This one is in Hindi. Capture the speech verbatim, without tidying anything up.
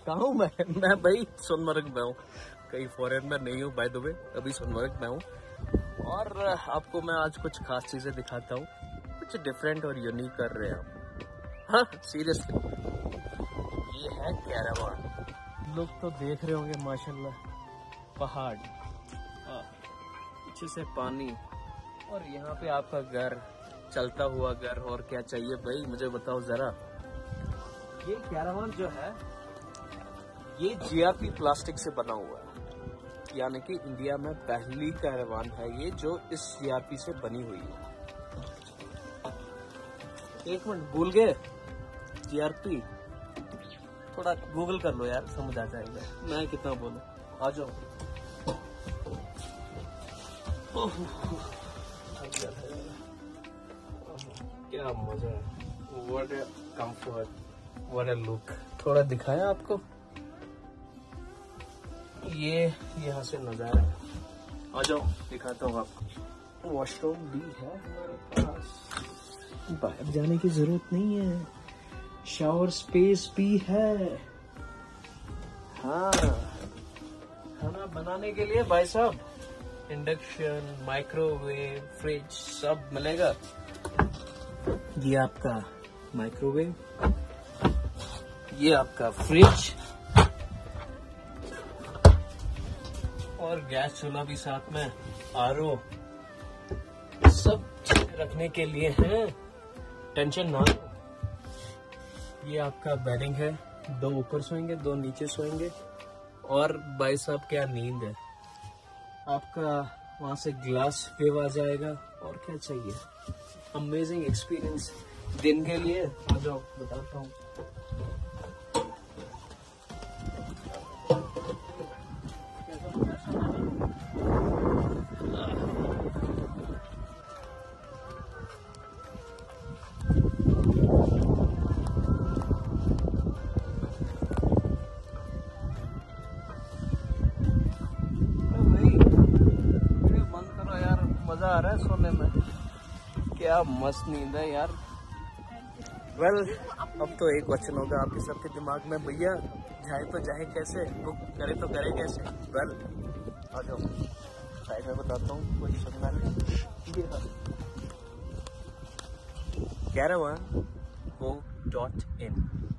कहाँ हूँ मैं मैं भाई सोनमर्ग में हूँ, कहीं फॉरेन में नहीं हूँ बाय द वे, अभी सोनमर्ग में हूँ। और आपको मैं आज कुछ खास चीजें दिखाता हूँ, कुछ डिफरेंट और यूनिक कर रहे हैं हम। हाँ सीरियसली, ये है कैरावान। लोग तो देख रहे होंगे माशाल्लाह, पहाड़, पीछे से पानी, और यहाँ पे आपका घर, चलता हुआ घर। और क्या चाहिए भाई, मुझे बताओ जरा। ये कैरावान जो है ये जीआरपी प्लास्टिक से बना हुआ है, यानी कि इंडिया में पहली कैरावान है ये जो इस जीआरपी से बनी हुई है। एक मिनट, भूल गए जीआरपी, थोड़ा गूगल कर लो यार, समझ आ जाएगा। मैं कितना बोलूं, आ जाओ। क्या मजा है, what a comfort, what a look. थोड़ा दिखाया आपको, ये यहाँ से नजारा, आ जाओ दिखाता हूँ आपको। वॉशरूम भी है हमारे पास, बाहर जाने की जरूरत नहीं है, शावर स्पेस भी है। हाँ, खाना बनाने के लिए भाई साहब इंडक्शन, माइक्रोवेव, फ्रिज सब मिलेगा। ये आपका माइक्रोवेव, ये आपका फ्रिज, और गैस चूल्हा भी साथ में, आरओ, सब रखने के लिए है, टेंशन ना। ये आपका बेडिंग है, दो ऊपर सोएंगे, दो नीचे सोएंगे। और भाई साहब क्या नींद है, आपका वहां से ग्लास वेव आ जाएगा। और क्या चाहिए, अमेजिंग एक्सपीरियंस दिन के लिए। आ जाओ बताता हूँ। मजा आ रहा है सोने में, क्या मस्त नींद है यार। वेल well, अब तो एक क्वेश्चन होगा आपके सबके दिमाग में, भैया जाए तो जाए कैसे, बुक करे तो करे कैसे। वेल well, आ जाओ साइड में बताता हूँ, कोई सुनना नहीं। Caravan go dot in